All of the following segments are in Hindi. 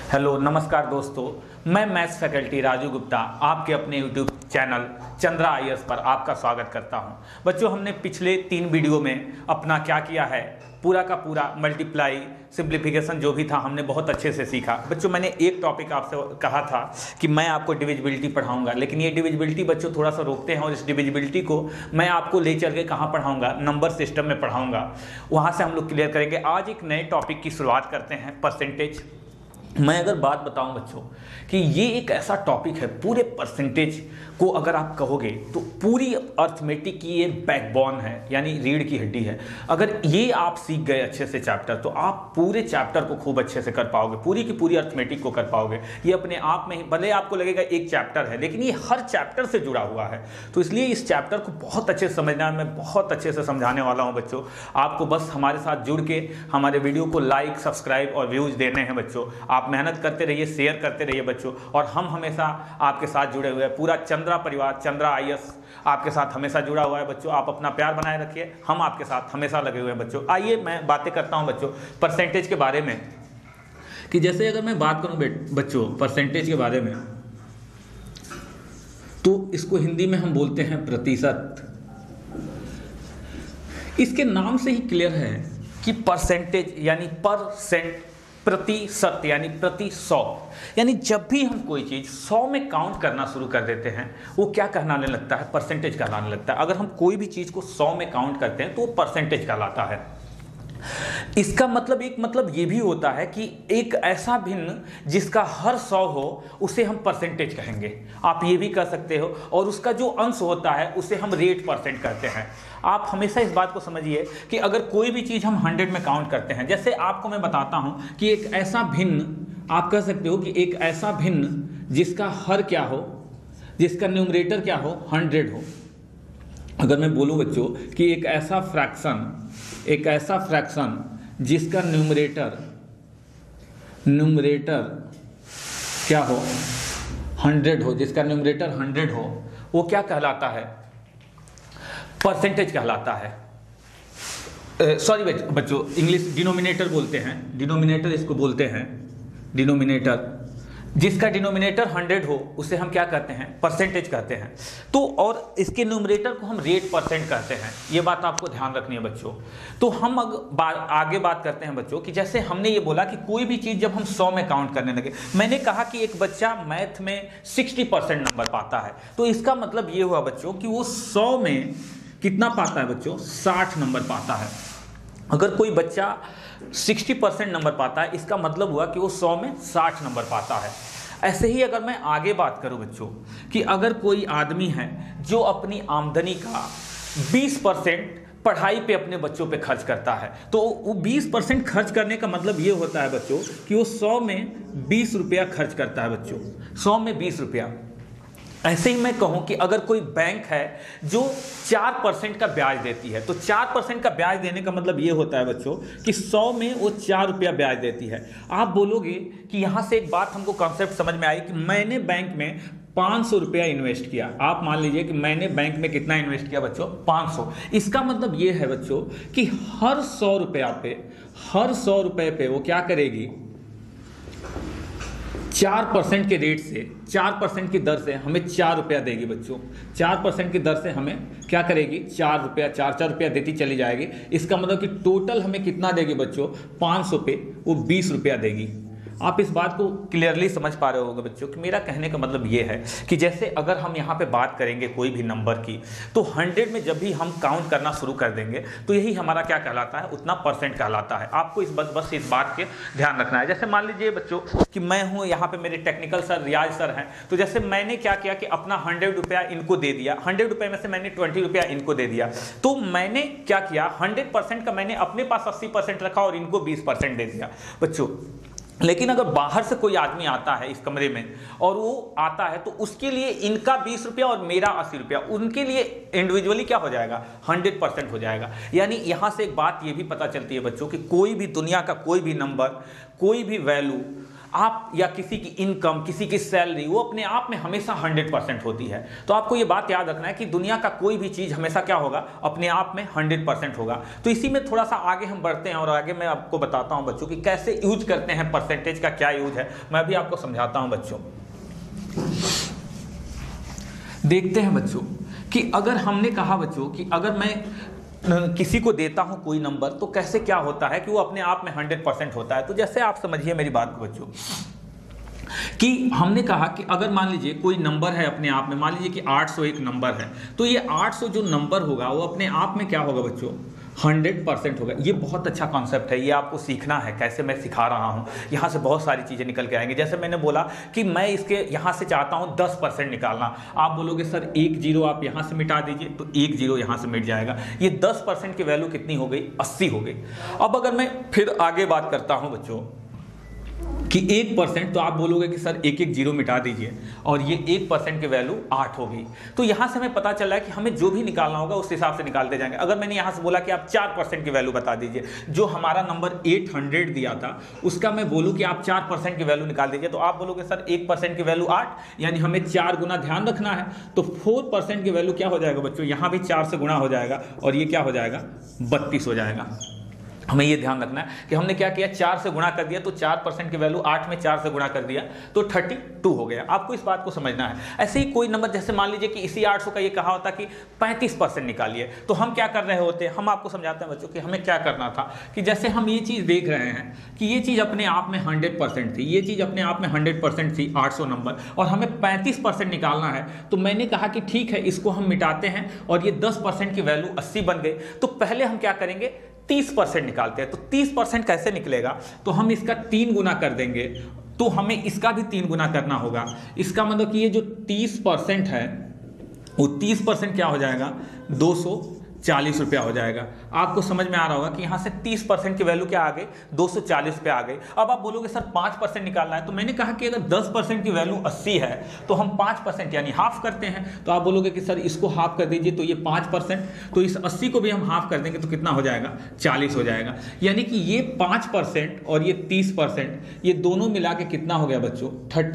हेलो नमस्कार दोस्तों, मैं मैथ्स फैकल्टी राजू गुप्ता आपके अपने यूट्यूब चैनल चंद्रा आईएएस पर आपका स्वागत करता हूं। बच्चों, हमने पिछले 3 वीडियो में अपना क्या किया है, पूरा का पूरा मल्टीप्लाई सिंप्लीफिकेशन जो भी था हमने बहुत अच्छे से सीखा। बच्चों, मैंने एक टॉपिक आपसे कहा था कि मैं आपको डिविजिबिलिटी पढ़ाऊंगा, लेकिन ये डिविजिबिलिटी बच्चों थोड़ा सा रोकते हैं और इस डिविजिबिलिटी को मैं आपको ले चल के कहाँ पढ़ाऊंगा, नंबर सिस्टम में पढ़ाऊंगा। वहाँ से हम लोग क्लियर करेंगे। आज एक नए टॉपिक की शुरुआत करते हैं, परसेंटेज। मैं अगर बात बताऊं बच्चों कि ये एक ऐसा टॉपिक है, पूरे परसेंटेज को अगर आप कहोगे तो पूरी अर्थमेटिक की ये बैकबोन है, यानी रीढ़ की हड्डी है। अगर ये आप सीख गए अच्छे से चैप्टर, तो आप पूरे चैप्टर को खूब अच्छे से कर पाओगे, पूरी की पूरी अर्थमेटिक को कर पाओगे। ये अपने आप में ही, भले आपको लगेगा एक चैप्टर है, लेकिन ये हर चैप्टर से जुड़ा हुआ है। तो इसलिए इस चैप्टर को बहुत अच्छे से समझना मैं बहुत अच्छे से समझाने वाला हूँ बच्चों। आपको बस हमारे साथ जुड़ के हमारे वीडियो को लाइक, सब्सक्राइब और व्यूज देने हैं बच्चों। आप मेहनत करते रहिए, शेयर करते रहिए बच्चों, और हम हमेशा आपके साथ जुड़े हुए हैं। पूरा चंद्रा परिवार, चंद्रा आईएएस आपके साथ हमेशा जुड़ा हुआ है बच्चों। आप अपना प्यार बनाए रखिए, हम आपके साथ हमेशा लगे हुए हैं बच्चों। आइए मैं बातें करता हूं बच्चों परसेंटेज के बारे में, कि जैसे अगर मैं बात करूं बच्चों परसेंटेज के बारे में, तो इसको हिंदी में हम बोलते हैं प्रतिशत। इसके नाम से ही क्लियर है कि परसेंटेज यानी परसेंट, प्रतिशत यानी प्रति 100, यानी जब भी हम कोई चीज़ 100 में काउंट करना शुरू कर देते हैं, वो क्या कहलाने लगता है, परसेंटेज कहलाने लगता है। अगर हम कोई भी चीज़ को 100 में काउंट करते हैं तो वो परसेंटेज कहलाता है। इसका मतलब एक मतलब ये भी होता है कि एक ऐसा भिन्न जिसका हर 100 हो उसे हम परसेंटेज कहेंगे, आप ये भी कह सकते हो। और उसका जो अंश होता है उसे हम रेट परसेंट कहते हैं। आप हमेशा इस बात को समझिए कि अगर कोई भी चीज़ हम 100 में काउंट करते हैं, जैसे आपको मैं बताता हूं कि एक ऐसा भिन्न, आप कह सकते हो कि एक ऐसा भिन्न जिसका हर क्या हो, जिसका न्यूमरेटर क्या हो, 100 हो। अगर मैं बोलूं बच्चों कि एक ऐसा फ्रैक्शन जिसका न्यूमरेटर क्या हो, 100 हो, जिसका न्यूमरेटर 100 हो, वो क्या कहलाता है, परसेंटेज कहलाता है। सॉरी बच्चों, इंग्लिश डिनोमिनेटर बोलते हैं, डिनोमिनेटर इसको बोलते हैं, डिनोमिनेटर। जिसका डिनोमिनेटर 100 हो उसे हम क्या कहते हैं, परसेंटेज कहते हैं। तो और इसके न्यूमरेटर को हम रेट परसेंट कहते हैं। ये बात आपको ध्यान रखनी है बच्चों। तो हम आगे बात करते हैं बच्चों कि जैसे हमने ये बोला कि कोई भी चीज़ जब हम 100 में काउंट करने लगे, मैंने कहा कि एक बच्चा मैथ में 60% नंबर पाता है, तो इसका मतलब ये हुआ बच्चों कि वो 100 में कितना पाता है बच्चों, 60 नंबर पाता है। अगर कोई बच्चा 60% नंबर पाता है, इसका मतलब हुआ कि वो 100 में 60 नंबर पाता है। ऐसे ही अगर मैं आगे बात करूं बच्चों कि अगर कोई आदमी है जो अपनी आमदनी का 20% पढ़ाई पे अपने बच्चों पे खर्च करता है, तो वो 20% खर्च करने का मतलब ये होता है बच्चों कि वो 100 में 20 रुपया खर्च करता है बच्चों, 100 में 20 रुपया। ऐसे ही मैं कहूं कि अगर कोई बैंक है जो 4% का ब्याज देती है, तो 4% का ब्याज देने का मतलब ये होता है बच्चों कि 100 में वो 4 रुपया ब्याज देती है। आप बोलोगे कि यहाँ से एक बात हमको कॉन्सेप्ट समझ में आई कि मैंने बैंक में 500 रुपया इन्वेस्ट किया। आप मान लीजिए कि मैंने बैंक में कितना इन्वेस्ट किया बच्चों, 500। इसका मतलब ये है बच्चों कि हर 100 रुपये पे वो क्या करेगी, 4% के रेट से, 4% की दर से हमें 4 रुपया देगी बच्चों। 4% की दर से हमें क्या करेगी, 4 रुपया, 4 रुपया देती चली जाएगी। इसका मतलब कि टोटल हमें कितना देगी बच्चों, 500 पे वो 20 रुपया देगी। आप इस बात को क्लियरली समझ पा रहे होंगे बच्चों कि मेरा कहने का मतलब ये है कि जैसे अगर हम यहाँ पे बात करेंगे कोई भी नंबर की, तो 100 में जब भी हम काउंट करना शुरू कर देंगे तो यही हमारा क्या कहलाता है, उतना परसेंट कहलाता है। आपको बस इस बात के ध्यान रखना है। जैसे मान लीजिए बच्चों कि मैं हूँ यहाँ पे, मेरे टेक्निकल सर रियाज सर हैं, तो जैसे मैंने क्या किया कि अपना 100 रुपया इनको दे दिया, 100 रुपये में से मैंने 20 रुपया इनको दे दिया। तो मैंने क्या किया, 100% का मैंने अपने पास 80% रखा और इनको 20% दे दिया बच्चों। लेकिन अगर बाहर से कोई आदमी आता है इस कमरे में और वो आता है, तो उसके लिए इनका 20 रुपया और मेरा 80 रुपया, उनके लिए इंडिविजुअली क्या हो जाएगा, 100% हो जाएगा। यानी यहाँ से एक बात ये भी पता चलती है बच्चों कि कोई भी दुनिया का कोई भी नंबर, कोई भी वैल्यू आप या किसी की इनकम, किसी की सैलरी, वो अपने आप में हमेशा 100% होती है। तो आपको ये बात याद रखना है कि दुनिया का कोई भी चीज़ हमेशा क्या होगा, अपने आप में 100% होगा। तो इसी में थोड़ा सा आगे हम बढ़ते हैं और आगे मैं आपको बताता हूँ बच्चों कि कैसे यूज करते हैं, परसेंटेज का क्या यूज है, मैं भी आपको समझाता हूँ बच्चों। देखते हैं बच्चों कि अगर हमने कहा बच्चों कि अगर मैं किसी को देता हूं कोई नंबर तो कैसे क्या होता है कि वो अपने आप में 100% होता है। तो जैसे आप समझिए मेरी बात को बच्चों कि हमने कहा कि अगर मान लीजिए कोई नंबर है अपने आप में, मान लीजिए कि 801 नंबर है, तो ये 800 जो नंबर होगा वो अपने आप में क्या होगा बच्चों, 100% होगा। ये बहुत अच्छा कॉन्सेप्ट है, ये आपको सीखना है। कैसे मैं सिखा रहा हूँ, यहाँ से बहुत सारी चीज़ें निकल के आएंगी। जैसे मैंने बोला कि मैं इसके यहाँ से चाहता हूँ 10% निकालना, आप बोलोगे सर एक जीरो आप यहाँ से मिटा दीजिए, तो एक जीरो यहाँ से मिट जाएगा। ये 10% की वैल्यू कितनी हो गई, 80 हो गई। अब अगर मैं फिर आगे बात करता हूँ बच्चों कि 1%, तो आप बोलोगे कि सर एक एक जीरो मिटा दीजिए, और ये 1% की वैल्यू 8 हो गई। तो यहाँ से हमें पता चला है कि हमें जो भी निकालना होगा उस हिसाब से निकालते जाएंगे। अगर मैंने यहाँ से बोला कि आप 4% की वैल्यू बता दीजिए, जो हमारा नंबर 800 दिया था उसका मैं बोलूँ कि आप 4% की वैल्यू निकाल दीजिए, तो आप बोलोगे सर 1% की वैल्यू 8, यानी हमें 4 गुना ध्यान रखना है। तो 4% की वैल्यू क्या हो जाएगा बच्चों, यहाँ भी 4 से गुणा हो जाएगा और ये क्या हो जाएगा, 32 हो जाएगा। हमें ये ध्यान रखना है कि हमने क्या किया, 4 से गुणा कर दिया, तो 4% की वैल्यू 8 में 4 से गुणा कर दिया तो 32 हो गया। आपको इस बात को समझना है। ऐसे ही कोई नंबर, जैसे मान लीजिए कि इसी 800 का ये कहा होता कि 35% निकालिए, तो हम क्या कर रहे होते, हम आपको समझाते हैं बच्चों कि हमें क्या करना था कि जैसे हम ये चीज़ देख रहे हैं कि ये चीज़ अपने आप में 100% थी, ये चीज़ अपने आप में 100% थी 800 नंबर, और हमें 35% निकालना है। तो मैंने कहा कि ठीक है, इसको हम मिटाते हैं और ये 10% की वैल्यू 80 बन गई। तो पहले हम क्या करेंगे, 30% निकालते हैं। तो 30% कैसे निकलेगा, तो हम इसका 3 गुना कर देंगे, तो हमें इसका भी 3 गुना करना होगा। इसका मतलब कि ये जो 30% है वो 30% क्या हो जाएगा, 240 रुपया हो जाएगा। आपको समझ में आ रहा होगा कि यहाँ से 30% की वैल्यू क्या आ गई, 240 पे आ गई। अब आप बोलोगे सर 5% निकालना है, तो मैंने कहा कि अगर 10% की वैल्यू 80 है तो हम 5% यानी हाफ करते हैं। तो आप बोलोगे कि सर इसको हाफ कर दीजिए, तो ये 5%, तो इस 80 को भी हम हाफ कर देंगे तो कितना हो जाएगा, 40 हो जाएगा। यानी कि ये 5% और ये 30%, ये दोनों मिला के कितना हो गया बच्चों,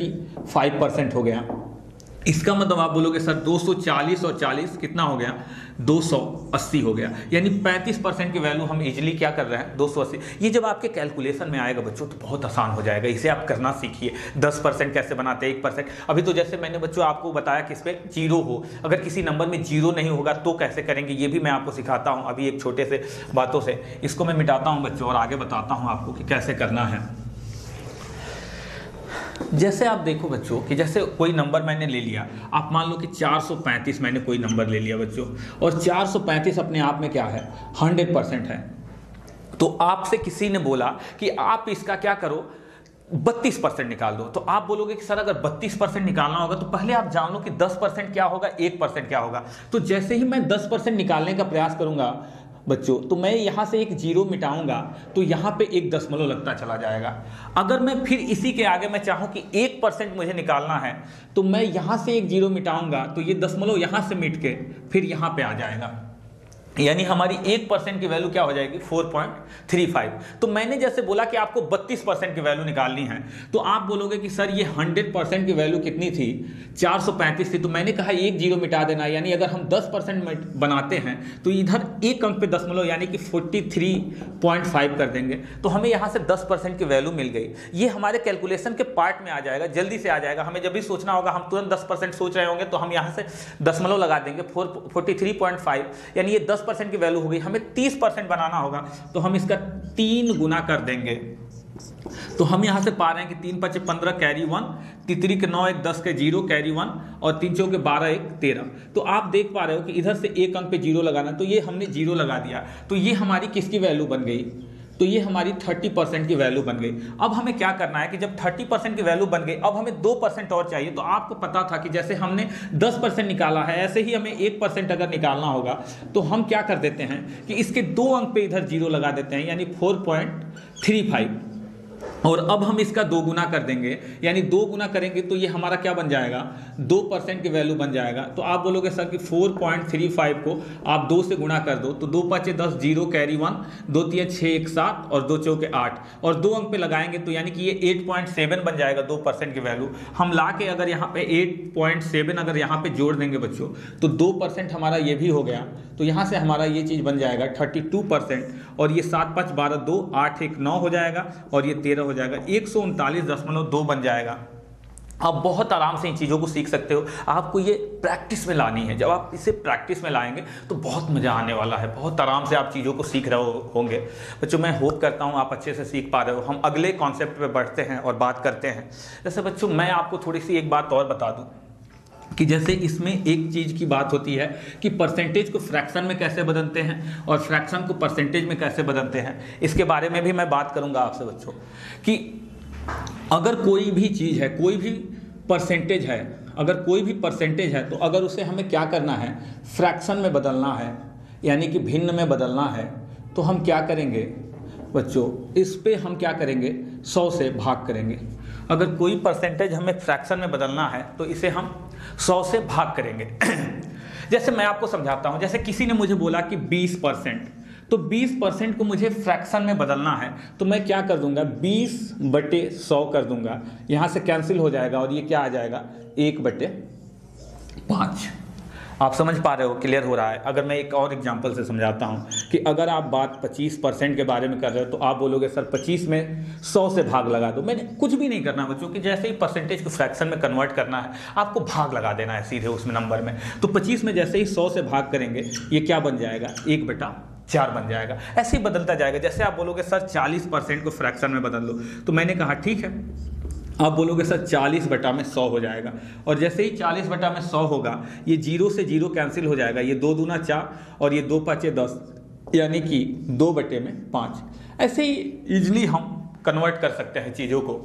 35% हो गया। इसका मतलब आप बोलोगे सर 240 और 40 कितना हो गया, 280 हो गया। यानी 35% की वैल्यू हम इजीली क्या कर रहे हैं, 280। ये जब आपके कैलकुलेशन में आएगा बच्चों तो बहुत आसान हो जाएगा, इसे आप करना सीखिए। 10% कैसे बनाते हैं, 1%। अभी तो जैसे मैंने बच्चों आपको बताया कि इस पर जीरो हो, अगर किसी नंबर में जीरो नहीं होगा तो कैसे करेंगे, ये भी मैं आपको सिखाता हूँ अभी एक छोटे से बातों से। इसको मैं मिटाता हूँ बच्चों और आगे बताता हूँ आपको कि कैसे करना है। जैसे आप देखो बच्चों कि जैसे कोई नंबर मैंने ले लिया, आप मान लो कि 435 मैंने कोई नंबर ले लिया बच्चों, और 435 अपने आप में क्या है, 100% है। तो आपसे किसी ने बोला कि आप इसका क्या करो, 32% निकाल दो। तो आप बोलोगे कि सर अगर 32% निकालना होगा तो पहले आप जान लो कि 10% क्या होगा, 1% क्या होगा। तो जैसे ही मैं 10% निकालने का प्रयास करूंगा बच्चों, तो मैं यहाँ से एक जीरो मिटाऊंगा तो यहाँ पे एक दशमलव लगता चला जाएगा। अगर मैं फिर इसी के आगे मैं चाहूँ कि 1% मुझे निकालना है, तो मैं यहाँ से एक जीरो मिटाऊंगा तो ये दशमलव यहाँ से मिट के फिर यहाँ पे आ जाएगा। यानी हमारी 1% की वैल्यू क्या हो जाएगी, 4.35। तो मैंने जैसे बोला कि आपको 32% की वैल्यू निकालनी है, तो आप बोलोगे कि सर ये 100% की वैल्यू कितनी थी, 435 थी। तो मैंने कहा एक जीरो मिटा देना, यानी अगर हम 10% बनाते हैं तो इधर एक अंक पे दशमलव यानी कि 43.5 कर देंगे, तो हमें यहाँ से 10% की वैल्यू मिल गई। ये हमारे कैलकुलेशन के पार्ट में आ जाएगा, जल्दी से आ जाएगा। हमें जब भी सोचना होगा हम तुरंत 10% सोच रहे होंगे तो हम यहाँ से दशमलव लगा देंगे, 43.5, यानी ये 10% की वैल्यू हो गई। हमें 30% बनाना होगा तो हम इसका 3 गुना कर देंगे। तो हम यहां से पा रहे हैं कि 3 5 15 कैरी 1, तितरी के 9 1 10 के 0 कैरी 1, और 3 चौके 12 1 13। तो आप देख पा रहे हो कि इधर से एक अंक पे जीरो लगाना, तो ये हमने जीरो लगा दिया। तो ये हमारी किसकी वैल्यू बन गई, तो ये हमारी 30% की वैल्यू बन गई। अब हमें क्या करना है कि जब 30% की वैल्यू बन गई, अब हमें 2% और चाहिए। तो आपको पता था कि जैसे हमने 10% निकाला है, ऐसे ही हमें 1% अगर निकालना होगा तो हम क्या कर देते हैं कि इसके 2 अंक पे इधर जीरो लगा देते हैं, यानी 4.35। और अब हम इसका 2 गुना कर देंगे, यानी 2 गुना करेंगे तो ये हमारा क्या बन जाएगा, 2% की वैल्यू बन जाएगा। तो आप बोलोगे सर कि 4.35 को आप 2 से गुणा कर दो, तो 2 5 10, 0 कैरी 1, 2 3 6 1 7 और 2 4 8 और 2 अंक पे लगाएंगे तो यानी कि ये 8.7 बन जाएगा 2% की वैल्यू। हम ला के अगर यहाँ पे 8.7 अगर यहाँ पे जोड़ देंगे बच्चों तो 2% हमारा ये भी हो गया। तो यहाँ से हमारा ये चीज़ बन जाएगा 32% और ये 7 5 12 2 8 1 9 हो जाएगा और ये 13 हो जाएगा, 139.2 बन जाएगा। आप बहुत आराम से इन चीज़ों को सीख सकते हो। आपको ये प्रैक्टिस में लानी है। जब आप इसे प्रैक्टिस में लाएंगे तो बहुत मज़ा आने वाला है। बहुत आराम से आप चीज़ों को सीख रहे होंगे बच्चों। मैं होप करता हूँ आप अच्छे से सीख पा रहे हो। हम अगले कॉन्सेप्ट पे बढ़ते हैं और बात करते हैं। जैसे बच्चों मैं आपको थोड़ी सी एक बात और बता दूँ कि जैसे इसमें एक चीज़ की बात होती है कि परसेंटेज को फ्रैक्शन में कैसे बदलते हैं और फ्रैक्शन को परसेंटेज में कैसे बदलते हैं, इसके बारे में भी मैं बात करूंगा आपसे बच्चों। कि अगर कोई भी चीज़ है, कोई भी परसेंटेज है, अगर कोई भी परसेंटेज है तो अगर उसे हमें क्या करना है, फ्रैक्शन में बदलना है, यानी कि भिन्न में बदलना है, तो हम क्या करेंगे बच्चों, इस पे हम क्या करेंगे, 100 से भाग करेंगे। अगर कोई परसेंटेज हमें फ्रैक्शन में बदलना है तो इसे हम 100 से भाग करेंगे। जैसे मैं आपको समझाता हूं, जैसे किसी ने मुझे बोला कि 20%, तो 20% को मुझे फ्रैक्शन में बदलना है तो मैं क्या कर दूंगा, 20/100 कर दूंगा। यहां से कैंसिल हो जाएगा और ये क्या आ जाएगा, 1/5। आप समझ पा रहे हो, क्लियर हो रहा है। अगर मैं एक और एग्जांपल से समझाता हूं कि अगर आप बात 25% के बारे में कर रहे हो तो आप बोलोगे सर 25 में 100 से भाग लगा दो। मैंने कुछ भी नहीं करना बच्चों कि जैसे ही परसेंटेज को फ्रैक्शन में कन्वर्ट करना है आपको भाग लगा देना है सीधे उसमें नंबर में। तो 25 में जैसे ही 100 से भाग करेंगे ये क्या बन जाएगा, 1/4 बन जाएगा। ऐसे ही बदलता जाएगा। जैसे आप बोलोगे सर 40% को फ्रैक्शन में बदल दो, तो मैंने कहा ठीक है। आप बोलोगे सर 40/100 हो जाएगा और जैसे ही 40/100 होगा ये 0 से 0 कैंसिल हो जाएगा, ये 2 दूना 4 और ये 2 5 10, यानी कि 2/5। ऐसे ही इजली हम कन्वर्ट कर सकते हैं चीज़ों को।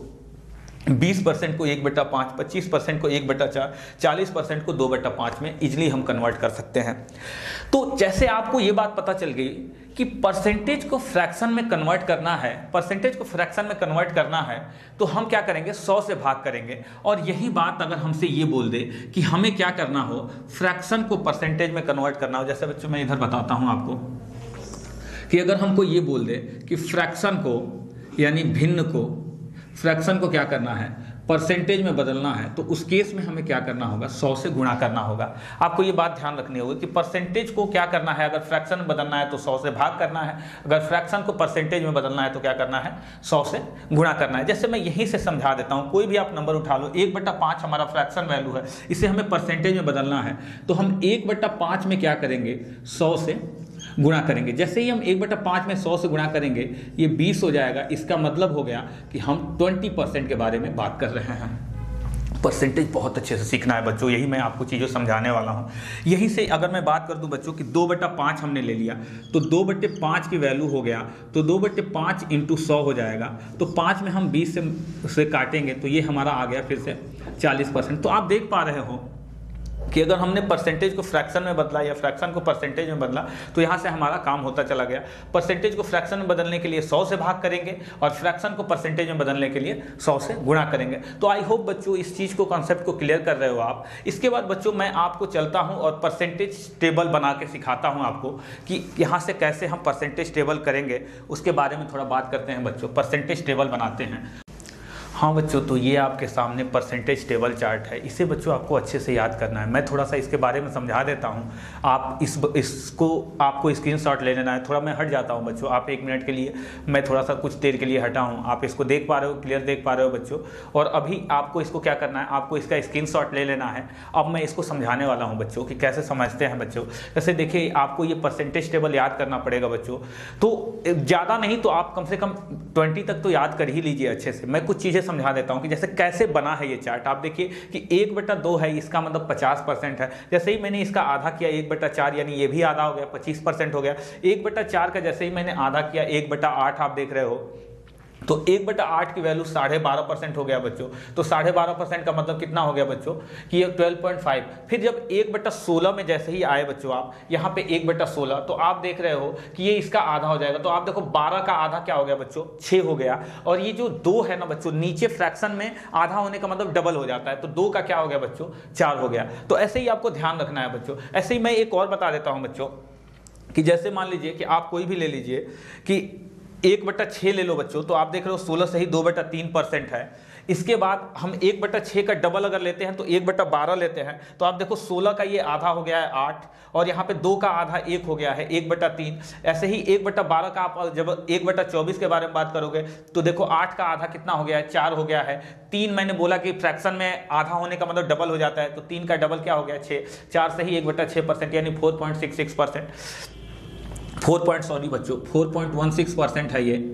20% को 1/5, 25% को 1/4, 40% को 2/5 में इजली हम कन्वर्ट कर सकते हैं। तो जैसे आपको ये बात पता चल गई कि परसेंटेज को फ्रैक्शन में कन्वर्ट करना है, परसेंटेज को फ्रैक्शन में कन्वर्ट करना है तो हम क्या करेंगे, 100 से भाग करेंगे। और यही बात अगर हमसे ये बोल दे कि हमें क्या करना हो, फ्रैक्शन को परसेंटेज में कन्वर्ट करना हो। जैसे बच्चों मैं इधर बताता हूँ आपको कि अगर हमको ये बोल दे कि फ्रैक्शन को, यानी भिन्न को, फ्रैक्शन को क्या करना है, परसेंटेज में बदलना है, तो उस केस में हमें क्या करना होगा, 100 से गुणा करना होगा। आपको ये बात ध्यान रखनी होगी कि परसेंटेज को क्या करना है, अगर फ्रैक्शन में बदलना है तो 100 से भाग करना है, अगर फ्रैक्शन को परसेंटेज में बदलना है तो क्या करना है, 100 से गुणा करना है। जैसे मैं यहीं से समझा देता हूँ, कोई भी आप नंबर उठा लो, 1/5 हमारा फ्रैक्शन वैल्यू है, इसे हमें परसेंटेज में बदलना है तो हम 1/5 में क्या करेंगे, 100 से गुणा करेंगे। जैसे ही हम 1/5 में 100 से गुणा करेंगे ये 20 हो जाएगा। इसका मतलब हो गया कि हम 20% के बारे में बात कर रहे हैं। परसेंटेज बहुत अच्छे से सीखना है बच्चों, यही मैं आपको चीज़ों समझाने वाला हूँ। यहीं से अगर मैं बात कर दूं बच्चों कि 2/5 हमने ले लिया तो 2/5 की वैल्यू हो गया तो 2/5 × 100 हो जाएगा। तो 5 में हम 20 से काटेंगे तो ये हमारा आ गया फिर से 40%। तो आप देख पा रहे हो कि अगर हमने परसेंटेज को फ्रैक्शन में बदला या फ्रैक्शन को परसेंटेज में बदला तो यहाँ से हमारा काम होता चला गया। परसेंटेज को फ्रैक्शन में बदलने के लिए 100 से भाग करेंगे और फ्रैक्शन को परसेंटेज में बदलने के लिए 100 से गुणा करेंगे। तो आई होप बच्चों इस चीज़ को, कॉन्सेप्ट को क्लियर कर रहे हो आप। इसके बाद बच्चों मैं आपको चलता हूँ और परसेंटेज टेबल बना के सिखाता हूँ आपको कि यहाँ से कैसे हम परसेंटेज टेबल करेंगे, उसके बारे में थोड़ा बात करते हैं बच्चों। परसेंटेज टेबल बनाते हैं। हाँ बच्चों, तो ये आपके सामने परसेंटेज टेबल चार्ट है। इसे बच्चों आपको अच्छे से याद करना है। मैं थोड़ा सा इसके बारे में समझा देता हूँ, आप इसको आपको स्क्रीनशॉट ले लेना है। थोड़ा मैं हट जाता हूँ बच्चों, आप 1 मिनट के लिए, मैं थोड़ा सा कुछ देर के लिए हटा हूँ। आप इसको देख पा रहे हो, क्लियर देख पा रहे हो बच्चों। और अभी आपको इसको क्या करना है, आपको इसका स्क्रीनशॉट ले लेना है। अब मैं इसको समझाने वाला हूँ बच्चों कि कैसे समझते हैं बच्चों। जैसे देखिए, आपको ये परसेंटेज टेबल याद करना पड़ेगा बच्चों। तो ज़्यादा नहीं तो आप कम से कम 20 तक तो याद कर ही लीजिए अच्छे से। मैं कुछ चीज़ें समझा देता हूं कि जैसे कैसे बना है ये चार्ट। आप देखिए कि 1/2 है, इसका मतलब 50% है। जैसे ही मैंने इसका आधा किया 1/4, यानी ये भी आधा हो गया, 25% हो गया। 1/4 का जैसे ही मैंने आधा किया 1/8 आप देख रहे हो, तो 1/8 की वैल्यू 12.5% हो गया बच्चों। तो 12.5% का मतलब कितना हो गया बच्चों कि ये 12.5। फिर जब 1/16 में जैसे ही आए बच्चों आप यहाँ पे 1/16, तो आप देख रहे हो कि ये इसका आधा हो जाएगा। तो आप देखो 12 का आधा क्या हो गया बच्चों, 6 हो गया। और ये जो 2 है ना बच्चों, नीचे फ्रैक्शन में आधा होने का मतलब डबल हो जाता है। तो 2 का क्या हो गया बच्चों, 4 हो गया। तो ऐसे ही आपको ध्यान रखना है बच्चों। ऐसे ही मैं एक और बता देता हूँ बच्चों कि जैसे मान लीजिए कि आप कोई भी ले लीजिए कि 1/6 ले लो बच्चों। तो आप देख रहे हो 16 से ही 2/3% है। इसके बाद हम 1/6 का डबल अगर लेते हैं तो 1/12 लेते हैं। तो आप देखो 16 का ये आधा हो गया है 8, और यहाँ पे 2 का आधा 1 हो गया है 1/3। ऐसे ही 1/12 का आप जब 1/24 के बारे में बात करोगे तो देखो 8 का आधा कितना हो गया है, 4 हो गया है। 3 मैंने बोला कि फ्रैक्शन में आधा होने का मतलब डबल हो जाता है। तो 3 का डबल क्या हो गया, 6। 4 से ही 1/6% यानी 4.66%। 4.16% है ये,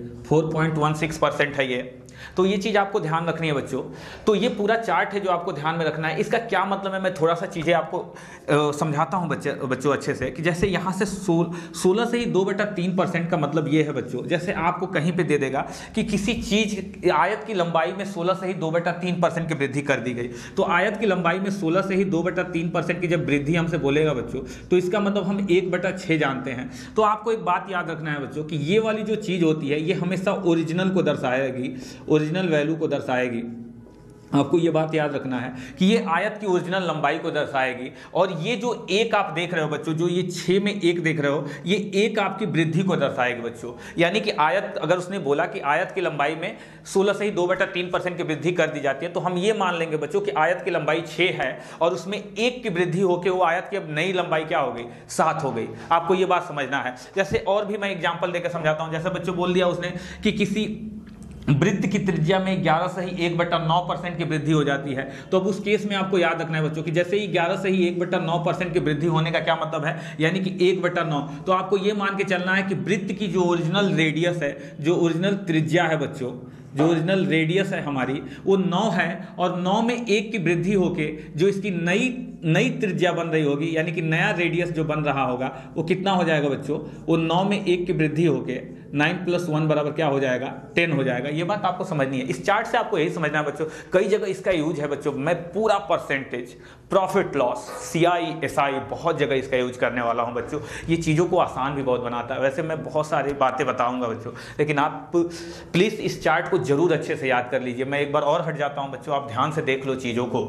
4.16% है ये। तो ये चीज़ आपको ध्यान रखनी है बच्चों। तो ये पूरा चार्ट है जो आपको ध्यान में रखना है। इसका क्या मतलब है, मैं थोड़ा सा चीज़ें आपको समझाता हूँ बच्चों अच्छे से। कि जैसे यहाँ से 16 से ही 2/3% का मतलब ये है बच्चों, जैसे आपको कहीं पे दे देगा कि किसी चीज़ आयत की लंबाई में 16 से ही 2/3% की वृद्धि कर दी गई। तो आयत की लंबाई में 16 से ही 2/3% की जब वृद्धि हमसे बोलेगा बच्चों, तो इसका मतलब हम 1/6 जानते हैं। तो आपको एक बात याद रखना है बच्चों कि ये वाली जो चीज़ होती है ये हमेशा ओरिजिनल को दर्शाएगी, ओरिजिनल वैल्यू को दर्शाएगी। आपको ये बात याद रखना है कि ये आयत की ओरिजिनल लंबाई को दर्शाएगी। और ये जो 1 आप देख रहे हो बच्चों, जो ये 6 में 1 देख रहे हो, ये 1 आपकी वृद्धि को दर्शाएगी बच्चों। यानी कि आयत, अगर उसने बोला कि आयत की लंबाई में 16 से ही 2/3% की वृद्धि कर दी जाती है, तो हम ये मान लेंगे बच्चों कि आयत की लंबाई 6 है और उसमें 1 की वृद्धि होकर वो आयत की अब नई लंबाई क्या हो गई, 7 हो गई। आपको ये बात समझना है। जैसे और भी मैं एग्जाम्पल देकर समझाता हूँ। जैसे बच्चों बोल दिया उसने कि किसी वृत्त की त्रिज्या में 11 से ही 1/9% की वृद्धि हो जाती है। तो अब उस केस में आपको याद रखना है बच्चों कि जैसे ही 11 से ही 1/9% की वृद्धि होने का क्या मतलब है, यानी कि 1/9। तो आपको ये मान के चलना है कि वृत्त की जो ओरिजिनल रेडियस है, जो ओरिजिनल त्रिज्या है बच्चों, जो ओरिजिनल रेडियस है हमारी, वो 9 है। और 9 में 1 की वृद्धि होके जो इसकी नई त्रिज्या बन रही होगी, यानी कि नया रेडियस जो बन रहा होगा, वो कितना हो जाएगा बच्चों, वो 9 में 1 की वृद्धि होके 9 + 1 बराबर क्या हो जाएगा, 10 हो जाएगा। ये बात आपको समझनी है। इस चार्ट से आपको यही समझना है बच्चों। कई जगह इसका यूज है बच्चों। मैं पूरा percentage, profit loss, CI SI बहुत जगह इसका यूज करने वाला हूं बच्चों। ये चीज़ों को आसान भी बहुत बनाता है। वैसे मैं बहुत सारी बातें बताऊंगा बच्चों, लेकिन आप प्लीज़ इस चार्ट को जरूर अच्छे से याद कर लीजिए। मैं एक बार और हट जाता हूं बच्चों, आप ध्यान से देख लो चीज़ों को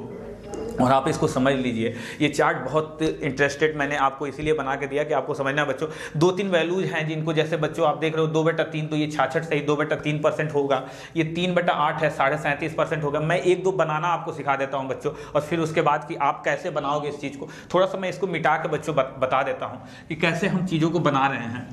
और आप इसको समझ लीजिए। ये चार्ट बहुत इंटरेस्टेड मैंने आपको इसीलिए बना के दिया कि आपको समझना बच्चों। 2-3 वैल्यूज हैं जिनको, जैसे बच्चों आप देख रहे हो 2/3, तो ये 66 से ही 2/3% होगा। ये 3/8 है, 37.5% होगा। मैं 1-2 बनाना आपको सिखा देता हूं बच्चों, और फिर उसके बाद कि आप कैसे बनाओगे इस चीज़ को। थोड़ा सा मैं इसको मिटा के बच्चों बता देता हूँ कि कैसे हम चीज़ों को बना रहे हैं।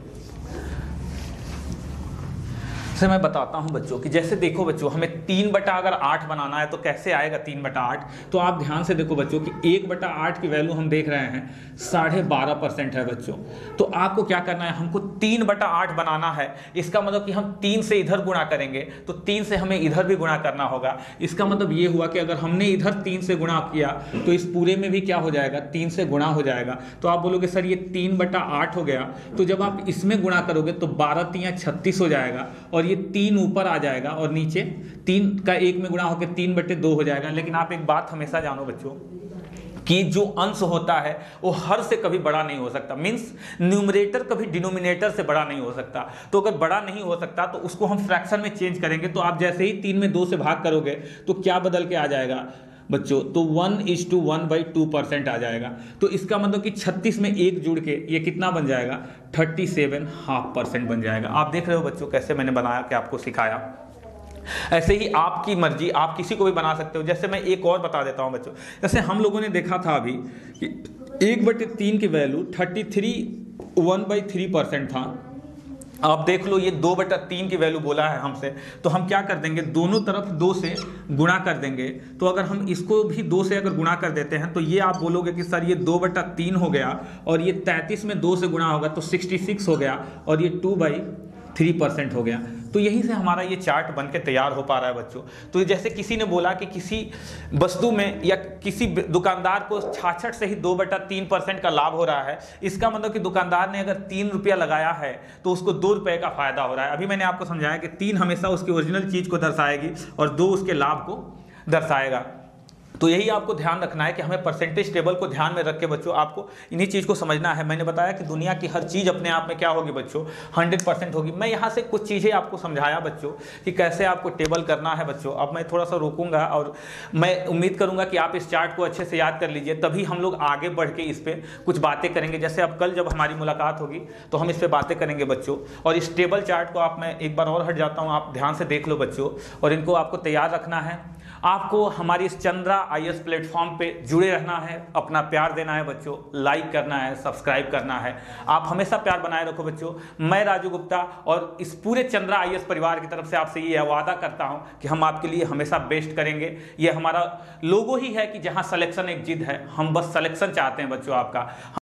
से मैं बताता हूं बच्चों कि जैसे देखो बच्चों, हमें 3/8 बनाना है तो कैसे आएगा 3/8। तो आप ध्यान से देखो बच्चों कि 1/8 की वैल्यू हम देख रहे हैं 12.5% है बच्चों। तो आपको क्या करना है, हमको 3/8 बनाना है। इसका मतलब कि हम 3 से इधर गुणा करेंगे तो 3 से हमें इधर भी गुणा करना होगा। इसका मतलब ये हुआ कि अगर हमने इधर 3 से गुणा किया तो इस पूरे में भी क्या हो जाएगा, 3 से गुणा हो जाएगा। तो आप बोलोगे सर ये 3/8 हो गया, तो जब आप इसमें गुणा करोगे तो 12×3 = 36 हो जाएगा, और ये 3 ऊपर आ जाएगा और नीचे 3 का 1 में गुणा होकर 3/2 हो जाएगा। लेकिन आप एक बात हमेशा जानो बच्चों कि जो अंश होता है वो हर से कभी बड़ा नहीं हो सकता। मींस न्यूमरेटर कभी डिनोमिनेटर से बड़ा नहीं हो सकता। तो अगर बड़ा नहीं हो सकता तो उसको हम फ्रैक्शन में चेंज करेंगे। तो आप जैसे ही 3 में 2 से भाग करोगे तो क्या बदल के आ जाएगा बच्चों, तो 1:1/2% आ जाएगा। तो इसका मतलब कि 36 में 1 जुड़ के ये कितना बन जाएगा, 37.5% बन जाएगा। आप देख रहे हो बच्चों कैसे मैंने बनाया के आपको सिखाया। ऐसे ही आपकी मर्जी, आप किसी को भी बना सकते हो। जैसे मैं एक और बता देता हूं बच्चों, जैसे हम लोगों ने देखा था अभी कि 1/3 की वैल्यू 33.1/3% था। आप देख लो ये 2/3 की वैल्यू बोला है हमसे, तो हम क्या कर देंगे, दोनों तरफ 2 से गुणा कर देंगे। तो अगर हम इसको भी 2 से अगर गुणा कर देते हैं तो ये आप बोलोगे कि सर ये 2/3 हो गया, और ये 33 में 2 से गुणा होगा तो 66 हो गया, और ये 2/3% हो गया। तो यहीं से हमारा ये चार्ट बन के तैयार हो पा रहा है बच्चों। तो जैसे किसी ने बोला कि किसी वस्तु में या किसी दुकानदार को 66 से ही 2/3% का लाभ हो रहा है, इसका मतलब कि दुकानदार ने अगर 3 रुपया लगाया है तो उसको 2 रुपये का फायदा हो रहा है। अभी मैंने आपको समझाया कि 3 हमेशा उसकी ओरिजिनल चीज को दर्शाएगी और 2 उसके लाभ को दर्शाएगा। तो यही आपको ध्यान रखना है कि हमें परसेंटेज टेबल को ध्यान में रख के बच्चों आपको इन्हीं चीज़ को समझना है। मैंने बताया कि दुनिया की हर चीज़ अपने आप में क्या होगी बच्चों, 100% होगी। मैं यहाँ से कुछ चीज़ें आपको समझाया बच्चों कि कैसे आपको टेबल करना है बच्चों। अब मैं थोड़ा सा रोकूंगा और मैं उम्मीद करूँगा कि आप इस चार्ट को अच्छे से याद कर लीजिए, तभी हम लोग आगे बढ़ के इस पर कुछ बातें करेंगे। जैसे अब कल जब हमारी मुलाकात होगी तो हम इस पर बातें करेंगे बच्चों। और इस टेबल चार्ट को आप, मैं एक बार और हट जाता हूँ, आप ध्यान से देख लो बच्चों, और इनको आपको तैयार रखना है। आपको हमारी इस चंद्रा IAS प्लेटफॉर्म पे जुड़े रहना है, अपना प्यार देना है बच्चों, लाइक करना है, सब्सक्राइब करना है। आप हमेशा प्यार बनाए रखो बच्चों। मैं राजू गुप्ता और इस पूरे चंद्रा IAS परिवार की तरफ से आपसे ये वादा करता हूं कि हम आपके लिए हमेशा बेस्ट करेंगे। ये हमारा लोगो ही है कि जहां सिलेक्शन एक जिद है, हम बस सिलेक्शन चाहते हैं बच्चों आपका।